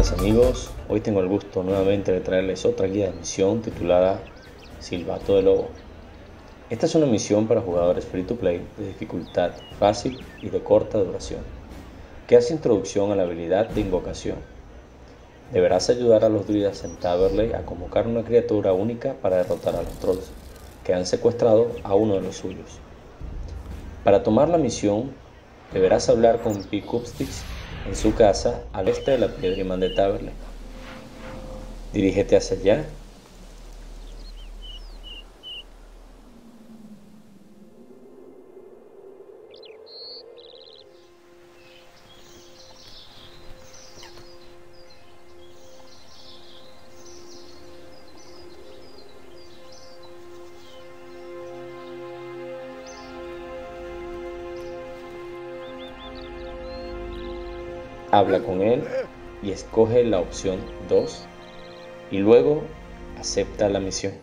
Buenas amigos, hoy tengo el gusto nuevamente de traerles otra guía de misión titulada Silbato de Lobo. Esta es una misión para jugadores free to play de dificultad fácil y de corta duración, que hace introducción a la habilidad de invocación. Deberás ayudar a los druidas en Taverley a convocar una criatura única para derrotar a los trolls, que han secuestrado a uno de los suyos. Para tomar la misión, deberás hablar con Picupsticks en su casa al este de la piedra imán de Taverley. Dirígete hacia allá. Habla con él y escoge la opción 2 y luego acepta la misión.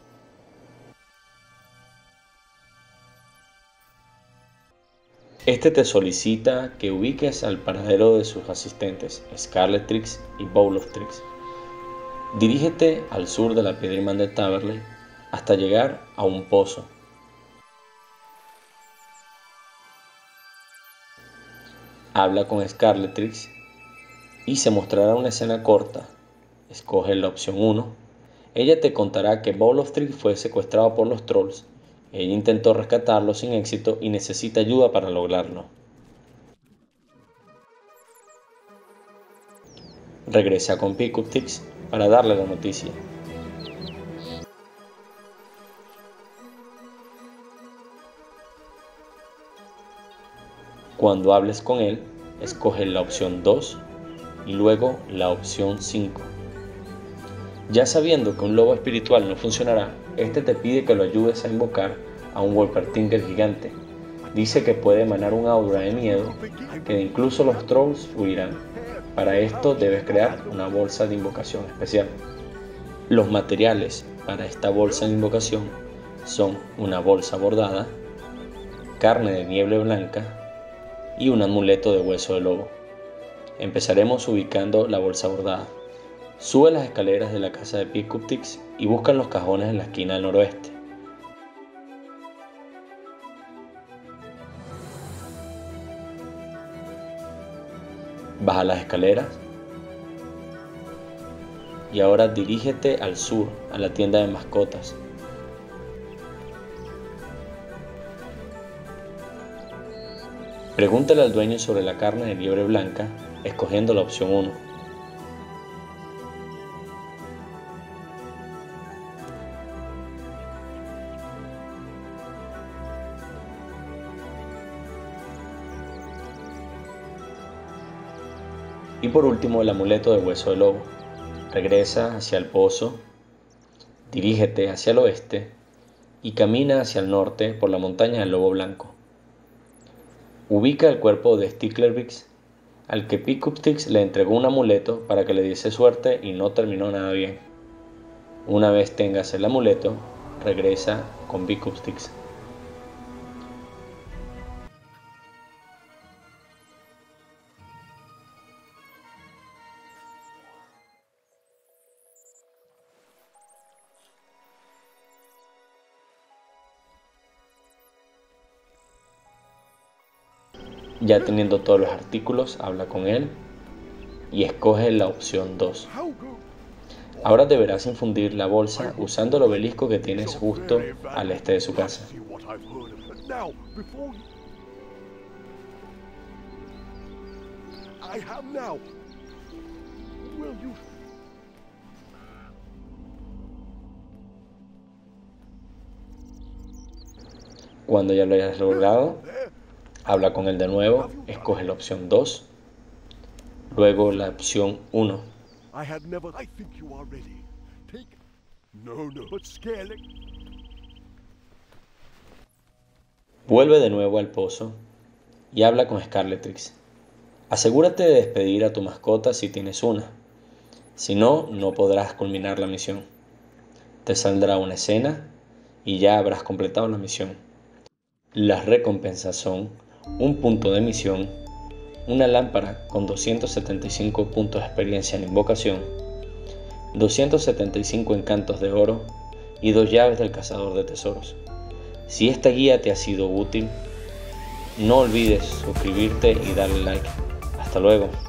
Este te solicita que ubiques al paradero de sus asistentes, Scarletrix y Bowloftrix. Dirígete al sur de la piedra imán de Taverley hasta llegar a un pozo. Habla con Scarletrix y se mostrará una escena corta. Escoge la opción 1. Ella te contará que Bowloftrix fue secuestrado por los trolls. Ella intentó rescatarlo sin éxito y necesita ayuda para lograrlo. Regresa con Picupsticks para darle la noticia. Cuando hables con él, escoge la opción 2 y luego la opción 5. Ya sabiendo que un lobo espiritual no funcionará, este te pide que lo ayudes a invocar a un Wolpertinger gigante. Dice que puede emanar un aura de miedo, que incluso los trolls huirán. Para esto debes crear una bolsa de invocación especial. Los materiales para esta bolsa de invocación son una bolsa bordada, carne de niebla blanca y un amuleto de hueso de lobo. Empezaremos ubicando la bolsa bordada. Sube las escaleras de la casa de Picupsticks y busca en los cajones en la esquina del noroeste. Baja las escaleras y ahora dirígete al sur, a la tienda de mascotas. Pregúntale al dueño sobre la carne de liebre blanca, escogiendo la opción 1. Y por último el amuleto de hueso de lobo. Regresa hacia el pozo, dirígete hacia el oeste y camina hacia el norte por la montaña del lobo blanco. Ubica el cuerpo de Sticklerbix, al que Picupsticks le entregó un amuleto para que le diese suerte y no terminó nada bien. Una vez tengas el amuleto, regresa con Picupsticks. Ya teniendo todos los artículos, habla con él y escoge la opción 2. Ahora deberás infundir la bolsa usando el obelisco que tienes justo al este de su casa. Cuando ya lo hayas logrado, habla con él de nuevo, escoge la opción 2, luego la opción 1. Vuelve de nuevo al pozo y habla con Scarletrix. Asegúrate de despedir a tu mascota si tienes una, si no, no podrás culminar la misión. Te saldrá una escena y ya habrás completado la misión. Las recompensas son un punto de misión una lámpara con 275 puntos de experiencia en invocación, 275 encantos de oro y 2 llaves del cazador de tesoros. Si esta guía te ha sido útil, no olvides suscribirte y darle like. Hasta luego.